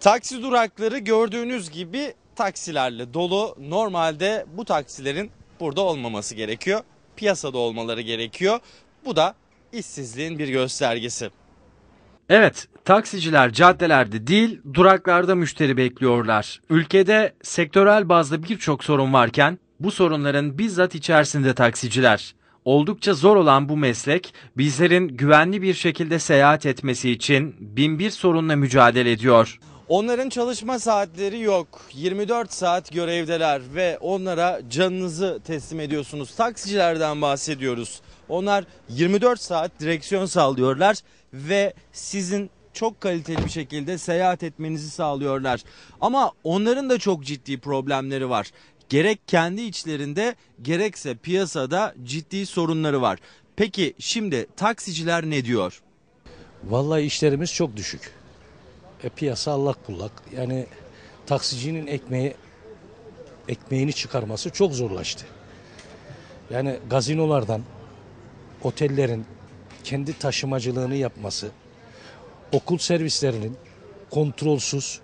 Taksi durakları gördüğünüz gibi taksilerle dolu. Normalde bu taksilerin burada olmaması gerekiyor. Piyasada olmaları gerekiyor. Bu da işsizliğin bir göstergesi. Evet, taksiciler caddelerde değil, duraklarda müşteri bekliyorlar. Ülkede sektörel bazda birçok sorun varken bu sorunların bizzat içerisinde taksiciler. Oldukça zor olan bu meslek bizlerin güvenli bir şekilde seyahat etmesi için binbir sorunla mücadele ediyor. Onların çalışma saatleri yok. 24 saat görevdeler ve onlara canınızı teslim ediyorsunuz. Taksicilerden bahsediyoruz. Onlar 24 saat direksiyon sağlıyorlar ve sizin çok kaliteli bir şekilde seyahat etmenizi sağlıyorlar. Ama onların da çok ciddi problemleri var. Gerek kendi içlerinde gerekse piyasada ciddi sorunları var. Peki şimdi taksiciler ne diyor? Vallahi işlerimiz çok düşük. Piyasa allak bullak. Yani taksicinin ekmeğini çıkarması çok zorlaştı. Yani gazinolardan, otellerin kendi taşımacılığını yapması, okul servislerinin kontrolsüz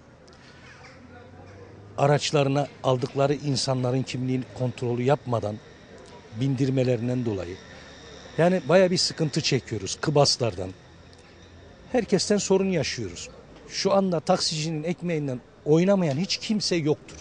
araçlarına aldıkları insanların kimliğini kontrolü yapmadan bindirmelerinden dolayı. Yani baya bir sıkıntı çekiyoruz Kıbaslardan. Herkesten sorun yaşıyoruz. Şu anda taksicinin ekmeğinden oynamayan hiç kimse yoktur.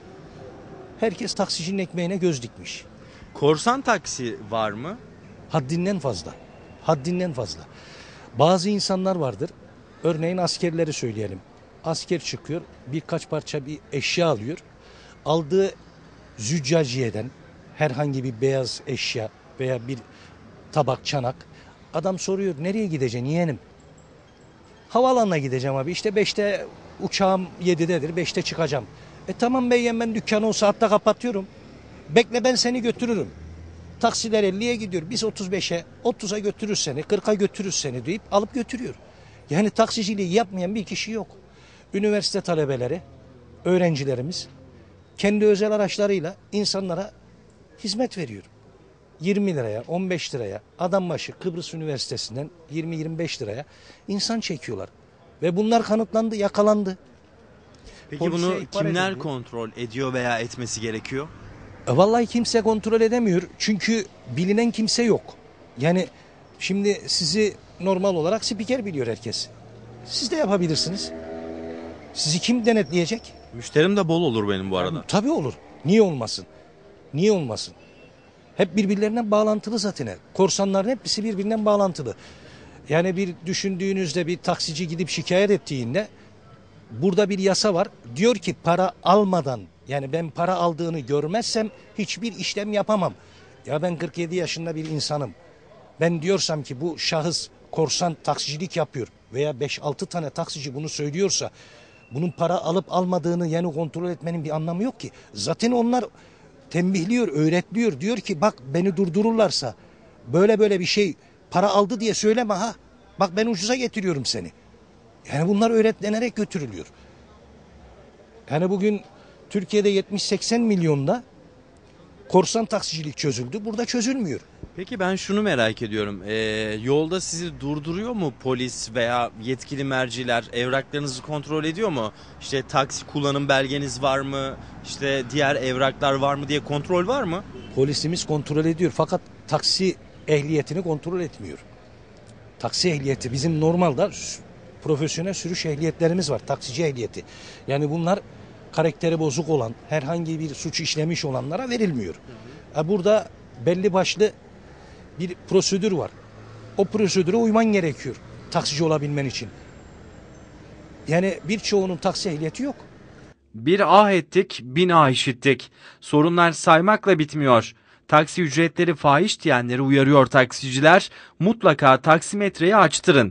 Herkes taksicinin ekmeğine göz dikmiş. Korsan taksi var mı? Haddinden fazla. Haddinden fazla. Bazı insanlar vardır. Örneğin askerleri söyleyelim. Asker çıkıyor, birkaç parça bir eşya alıyor. Aldığı züccaciyeden herhangi bir beyaz eşya veya bir tabak, çanak. Adam soruyor, nereye gideceksin yeğenim? Havaalanına gideceğim abi. İşte 5'te uçağım 7'dedir. 5'te çıkacağım. Tamam beyim, ben dükkanı o saatte kapatıyorum. Bekle, ben seni götürürüm. Taksiler 50'ye gidiyor. Biz 35'e, 30'a götürürüz seni, 40'a götürürüz seni deyip alıp götürüyor. Yani taksiciliği yapmayan bir kişi yok. Üniversite talebeleri, öğrencilerimiz kendi özel araçlarıyla insanlara hizmet veriyor. 20 liraya, 15 liraya, adam başı Kıbrıs Üniversitesi'nden 20-25 liraya insan çekiyorlar. Ve bunlar kanıtlandı, yakalandı. Peki Polise bunu ihbar kimler edildi. kontrol ediyor veya etmesi gerekiyor? Vallahi kimse kontrol edemiyor. Çünkü bilinen kimse yok. Yani şimdi sizi normal olarak spiker biliyor herkes. Siz de yapabilirsiniz. Sizi kim denetleyecek? Müşterim de bol olur benim bu arada. Tabii olur. Niye olmasın? Niye olmasın? Hep birbirlerinden bağlantılı zaten. Korsanların hepsi birbirinden bağlantılı. Yani bir düşündüğünüzde bir taksici gidip şikayet ettiğinde burada bir yasa var. Diyor ki para almadan, yani ben para aldığını görmezsem hiçbir işlem yapamam. Ya ben 47 yaşında bir insanım. Ben diyorsam ki bu şahıs korsan taksicilik yapıyor veya 5-6 tane taksici bunu söylüyorsa bunun para alıp almadığını yani kontrol etmenin bir anlamı yok ki. Zaten onlar tembihliyor, öğretliyor. Diyor ki bak, beni durdururlarsa böyle böyle bir şey para aldı diye söyleme ha. Bak, ben ucuza getiriyorum seni. Yani bunlar öğretlenerek götürülüyor. Yani bugün Türkiye'de 70-80 milyonda korsan taksicilik çözüldü. Burada çözülmüyor. Peki ben şunu merak ediyorum. Yolda sizi durduruyor mu polis veya yetkili merciler? Evraklarınızı kontrol ediyor mu? İşte taksi kullanım belgeniz var mı? İşte diğer evraklar var mı diye kontrol var mı? Polisimiz kontrol ediyor fakat taksi ehliyetini kontrol etmiyor. Taksi ehliyeti bizim normalde profesyonel sürüş ehliyetlerimiz var. Taksici ehliyeti. Yani bunlar karakteri bozuk olan, herhangi bir suç işlemiş olanlara verilmiyor. Burada belli başlı bir prosedür var. O prosedüre uyman gerekiyor taksici olabilmen için. Yani birçoğunun taksi ehliyeti yok. Bir ah ettik, bin ah işittik. Sorunlar saymakla bitmiyor. Taksi ücretleri fahiş diyenleri uyarıyor taksiciler. Mutlaka taksimetreyi açtırın.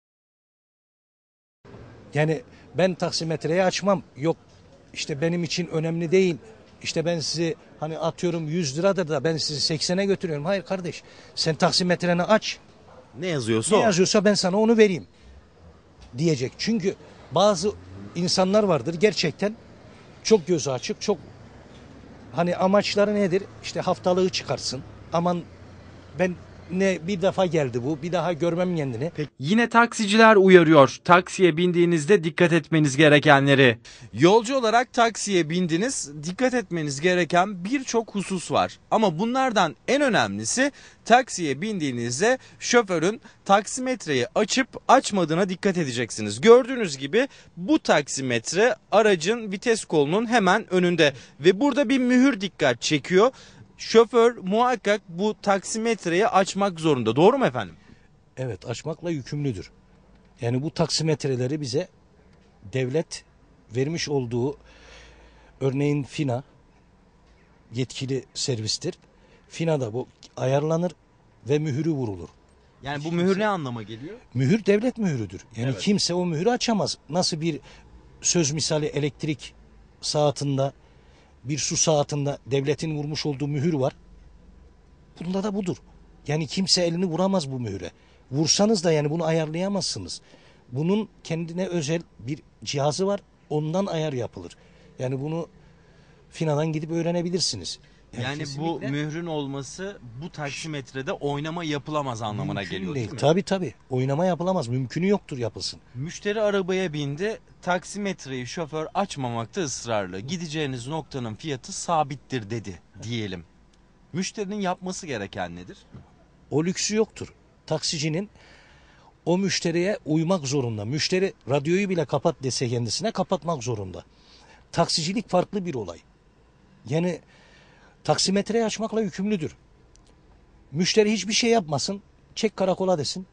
Yani ben taksimetreyi açmam. Yok işte benim için önemli değil. İşte ben sizi hani atıyorum 100 liradır da ben sizi 80'e götürüyorum. Hayır kardeş, sen taksimetreni aç. Ne yazıyorsa Ne o. yazıyorsa ben sana onu vereyim diyecek. Çünkü bazı insanlar vardır gerçekten çok gözü açık, çok hani amaçları nedir? İşte haftalığı çıkarsın. Aman ben bir defa geldi bu. Bir daha görmem kendini. Yine taksiciler uyarıyor. Taksiye bindiğinizde dikkat etmeniz gerekenleri. Yolcu olarak taksiye bindiniz, dikkat etmeniz gereken birçok husus var. Ama bunlardan en önemlisi taksiye bindiğinizde şoförün taksimetreyi açıp açmadığına dikkat edeceksiniz. Gördüğünüz gibi bu taksimetre aracın vites kolunun hemen önünde ve burada bir mühür dikkat çekiyor. Şoför muhakkak bu taksimetreyi açmak zorunda. Doğru mu efendim? Evet, açmakla yükümlüdür. Yani bu taksimetreleri bize devlet vermiş olduğu, örneğin FİNA yetkili servistir. FİNA'da bu ayarlanır ve mühürü vurulur. Yani bu mühür ne anlama geliyor? Mühür devlet mühürüdür. Yani Evet. kimse o mühürü açamaz. Nasıl bir söz misali elektrik saatinde, bir su saatinde devletin vurmuş olduğu mühür var. Bunda da budur. Yani kimse elini vuramaz bu mühüre. Vursanız da yani bunu ayarlayamazsınız. Bunun kendine özel bir cihazı var. Ondan ayar yapılır. Yani bunu FİNA'dan gidip öğrenebilirsiniz. Yani bu kesinlikle mührün olması bu taksimetrede oynama yapılamaz anlamına mümkün geliyor değil mi? Tabii. Oynama yapılamaz. Mümkünü yoktur yapılsın. Müşteri arabaya bindi, taksimetreyi şoför açmamakta ısrarlı. Gideceğiniz noktanın fiyatı sabittir dedi diyelim. Müşterinin yapması gereken nedir? O lüksü yoktur. Taksicinin o müşteriye uymak zorunda. Müşteri radyoyu bile kapat dese kendisine kapatmak zorunda. Taksicilik farklı bir olay. Yani taksimetreyi açmakla yükümlüdür. Müşteri hiçbir şey yapmasın, çek karakola desin.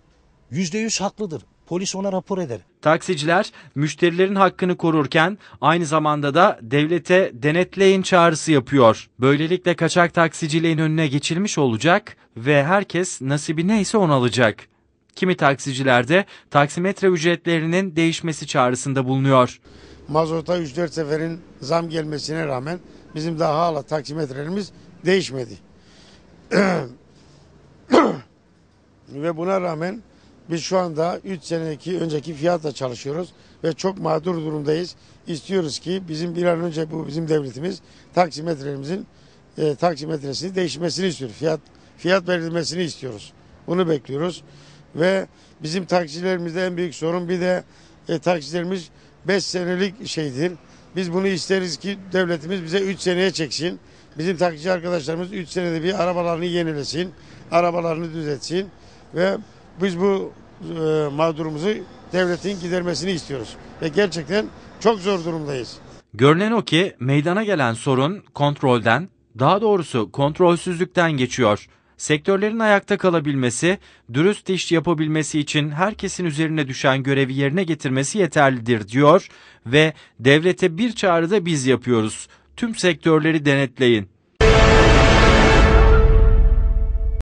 %100 haklıdır. Polis ona rapor eder. Taksiciler müşterilerin hakkını korurken aynı zamanda da devlete denetleyin çağrısı yapıyor. Böylelikle kaçak taksiciliğin önüne geçilmiş olacak ve herkes nasibi neyse onu alacak. Kimi taksiciler de taksimetre ücretlerinin değişmesi çağrısında bulunuyor. Mazota 3-4 seferin zam gelmesine rağmen bizim daha hala taksimetrelerimiz değişmedi. Ve buna rağmen biz şu anda 3 seneki önceki fiyatla çalışıyoruz ve çok mağdur durumdayız. İstiyoruz ki bizim bir an önce bu bizim devletimiz taksimetrelerimizin taksimetresini değişmesini istiyor. Fiyat verilmesini istiyoruz. Bunu bekliyoruz. Ve bizim taksilerimizde en büyük sorun bir de taksilerimiz 5 senelik şeydir. Biz bunu isteriz ki devletimiz bize 3 seneye çeksin. Bizim taksici arkadaşlarımız 3 senede bir arabalarını yenilesin, arabalarını düzeltsin ve biz bu mağdurumuzu devletin gidermesini istiyoruz. Ve gerçekten çok zor durumdayız. Görünen o ki meydana gelen sorun kontrolden, daha doğrusu kontrolsüzlükten geçiyor. Sektörlerin ayakta kalabilmesi, dürüst iş yapabilmesi için herkesin üzerine düşen görevi yerine getirmesi yeterlidir diyor ve devlete bir çağrı da biz yapıyoruz. Tüm sektörleri denetleyin.